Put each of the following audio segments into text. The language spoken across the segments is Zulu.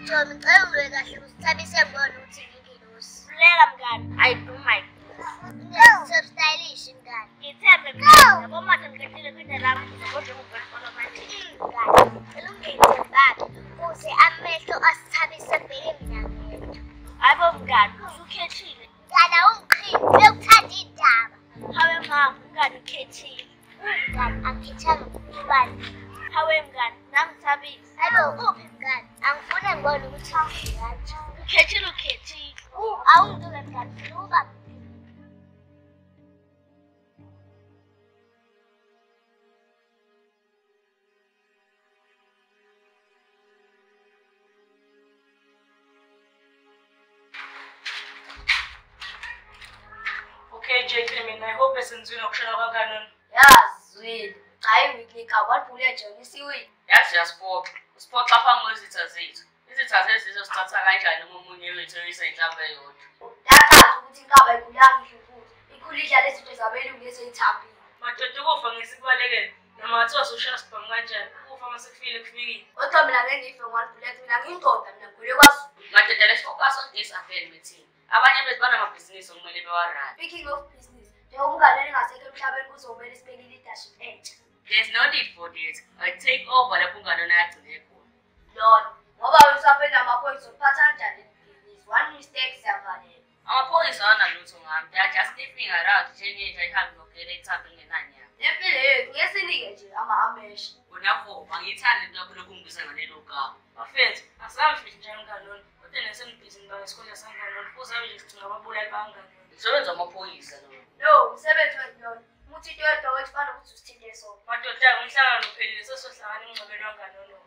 John, ngicela ungilwe kahle usithabise ngibona ukuthi ngingilosi. Hleka mngani, I do my best. So stylish mngani. ngithembe mngani, yabo manje ngikhetile kwindawo lami kodwa ngibhekela manje. Mngani, ngicela ungenzebaba ukuze amehlo asithabise bheke mina ngedwa. Hayibo mngani, usukhethile. Mngani awungiqhini, uyokuthanda indaba. Hawe mama, mngani ukhethile. Mngani angikhethanga ukubani. Hawe mngani, nangithabise. Hayibo uphi mngani? Angifuni ngibone ukuthi ngihle kanje. Ukhethile ukhethile. Awungiduke mngani, luba. Okay, JK, I hope esenzweni okushona kwakanoni. Yazwile. Hayi weekly wabuye John isiwini. Yazi yasiphoxa. Usiphoxa apha ngezitha zethu. Izitha zethu zizosithatha kanjani uma umunye wethu eyisenhlamba eyodwa. Yacaca ukuthi inkaba ikulanga ifuthi. Ikhulidla lezinto zabelungu ezithambile. Madoda ukufa ngesikubalekele. Noma wathiwa soshaya sibhamu kanjani. Ukufa masekufile kufikile. Kodwa mina ngeke ngifike mina ngiyindoda mina ngule kwaZulu. Madoda let's focus on this affair meeting. Abanye bethu banamabhizinisi okumele bewarane. Speaking of business, njengokunganele ngasekho emhlabeni kuzomela isibekile idashi entsha. There's no need for this. I take over lapho unganona yagcine khona. Lord, ngoba usaphethe amaphoyisa uphatha kanjani ibhizinisi? One mistake siyavalela. Amaphoyisa awanalutho ngami. They are just sniffing around njengenja ihambe nogele ethambe engenanyama. Empilo yethu ngesinike nje ama-amesha. Ngiyafo, angiyithandi into yakho lokungibisa ngalelo gama. Bafethu, asamfihli njenganganoni. Kodwa nesengibhizi ngesikole sanganoni. Futhi abe nje sidinga ababulali banganoni. Umsebenzi wamaphoyisa lo. No, umsebenzi wethu ukuthi into yodwa wethu ukuthi usithinte sona. Madoda, umhlangano uphelile sesohlangana ingcebelo yanganoni.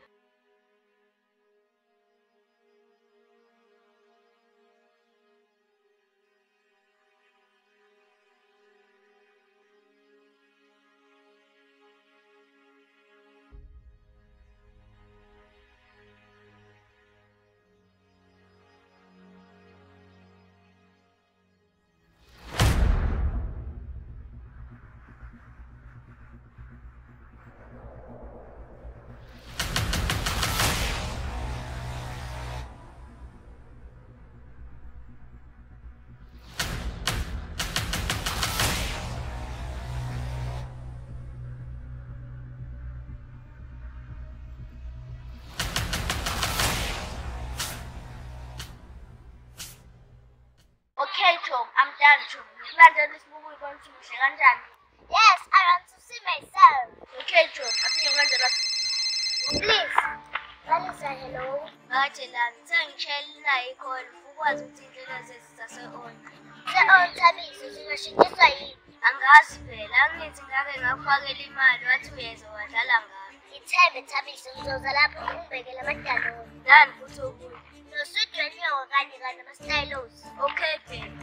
Okay, Tom, I'm done, Tom. Ngikulandela isibuko ikona ukuthi ngihle kanjani. Yes, I want to see myself. Okay, Tom, athi ngikulandela Please. Lalisa, hello. Ngajelani, sengishayela naye ikhona ukwazi ukuthi indlela zethu zase-on. Se-on Thabiso, singashintshiswa yini? Angazi phela, angithi ngake ngakufakela imali wathi uyeza wadlala ngayo. Ngithembe Thabiso, ngizoza lapho ngikubhekele amadaloni. Nani futhi okunye. Nosudi wenyawo kanye nama-stylos. Okay, babe.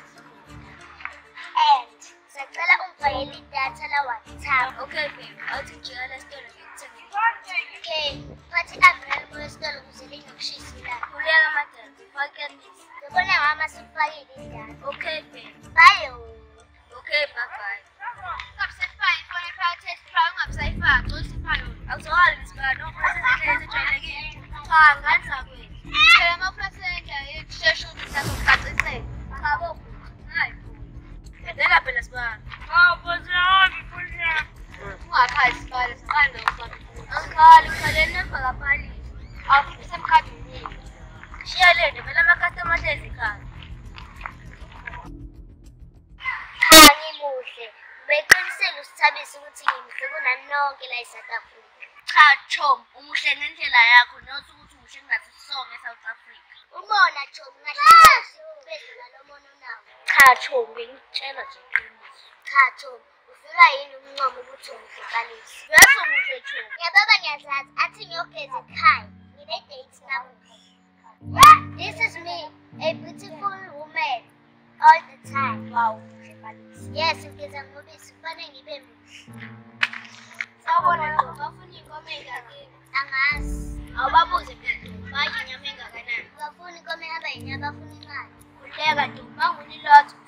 And sacela ungifakele idatha la-WhatsApp. Okay, babe. Awuthi ngijikela esitolo ngikuthengele. Okay, phathi i-umbrella esitolo ukuze lingakushisi ilanga. Khuleka madada, ufake nisi. Ngibona ngama sifakile idatha. Okay, babe. Bye. Okay, bye-bye. Ungabusayifaki ifoni ephakathi esifaka, ungabusayifaki, ngosipha yona. Akuzwakali nisibani, ophasendlela ezijwayelekile. Cha, ngani zakwethu. Phela ama-passenger yekushesha ukuthi azokucacisela. Cha, bo. Hayi. Ngedela phela sibani. Ungakhali sibale, siqale nokuqala. Angikhali, ukhaleni nemva kaphalile. Awusemkhadini. Shiya lento, phela ama-customer hlezi ekhaya. Cha, ngimuhle. Beqinisele usithabise ukuthi ngimuhle kunani nonke la eSouth Africa. Cha, Tom, umuhle ngendlela yakho, nothi ukuthi umuhle kungathi sonke eSouth Africa. Umona Tom, ngahlisa ubese nalomono nawo. Cha, Tom, ngikutshela nje iqiniso. Cha Tom, ufika yini umnqomo ukuthi umuhle qalisa? Yazi umuhle, Tom. Ngiyababa ngiyazazi athi ngiyogeza ekhaya. Ngine-date namuhla. This is me, a beautiful woman all the time. Wow, umuhle qalisa. Yes, ngigeza ngobisi kufanele ngibe muhle. Sawubona, Tom, bafuna inkomo engakini. Angazi. Awubabuze phela, bafuna inyama engakanani. Bafuna inkomo yaba yinyama, bafuna imali. Khuleka, Tom, banguni lotho.